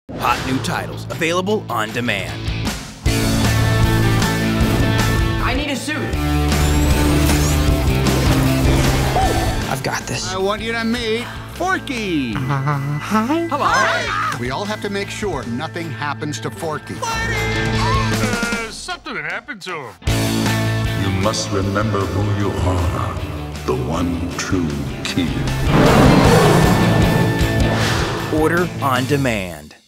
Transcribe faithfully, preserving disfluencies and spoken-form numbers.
Hot new titles available on demand. I need a suit. I've got this. I want you to meet Forky. Uh, hi. Hello. Hi. We all have to make sure nothing happens to Forky. Uh, something happened to him. You must remember who you are. The one true king. Order on demand.